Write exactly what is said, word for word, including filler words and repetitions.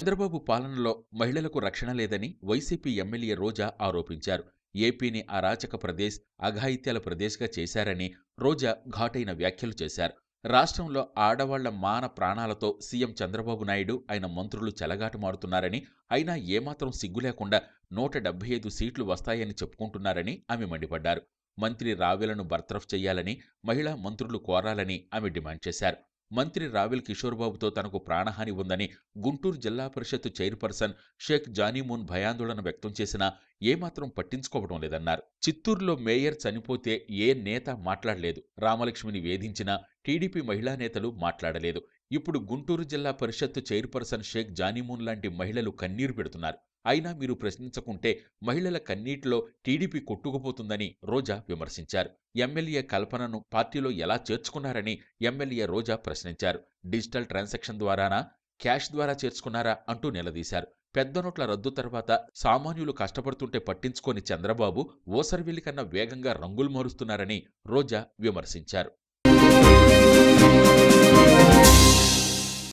చంద్రబాబు పాలనలో మహిళలకు రక్షణ లేదని వైసీపీ ఎమ్మెల్యే రోజా ఆరోపించారు. ఏపీని అరాచక ప్రదేశ్, అఘాయిత్యాల ప్రదేశ్గా చేశారని రోజా ఘాటైన వ్యాఖ్యలు చేశారు. రాష్ట్రంలో ఆడవాళ్ల మాన ప్రాణాలతో సీఎం చంద్రబాబు నాయుడు, ఆయన మంత్రులు చెలగాటమాడుతున్నారని, అయినా ఏమాత్రం సిగ్గు లేకుండా నూట డెబ్బై ఐదు సీట్లు వస్తాయని చెప్పుకుంటున్నారని ఆమె మండిపడ్డారు. మంత్రి రావెలను బర్తరఫ్ చేయాలని మహిళా మంత్రులు కోరాలని ఆమె డిమాండ్ చేశారు. మంత్రి రావెల్ కిషోర్బాబుతో తనకు ప్రాణహాని ఉందని గుంటూరు జిల్లా పరిషత్ చైర్పర్సన్ షేక్ జానీమూన్ భయాందోళన వ్యక్తం చేసినా ఏమాత్రం పట్టించుకోవడం లేదన్నారు. చిత్తూరులో మేయర్ చనిపోతే ఏ నేత మాట్లాడలేదు. రామలక్ష్మిని వేధించినా టీడీపీ మహిళా నేతలు మాట్లాడలేదు. ఇప్పుడు గుంటూరు జిల్లా పరిషత్ చైర్పర్సన్ షేక్ జానీమూన్ లాంటి మహిళలు కన్నీరు పెడుతున్నారు. అయినా మీరు ప్రశ్నించకుంటే మహిళల కన్నీటిలో టీడీపీ కొట్టుకుపోతుందని రోజా విమర్శించారు. ఎమ్మెల్యే కల్పనను పార్టీలో ఎలా చేర్చుకున్నారని ఎమ్మెల్యే రోజా ప్రశ్నించారు. డిజిటల్ ట్రాన్సాక్షన్ ద్వారానా, క్యాష్ ద్వారా చేర్చుకున్నారా అంటూ నిలదీశారు. పెద్ద నోట్ల రద్దు తర్వాత సామాన్యులు కష్టపడుతుంటే పట్టించుకోని చంద్రబాబు ఓసరవెల్లి కన్నా వేగంగా రంగులు మారుస్తున్నారని రోజా విమర్శించారు.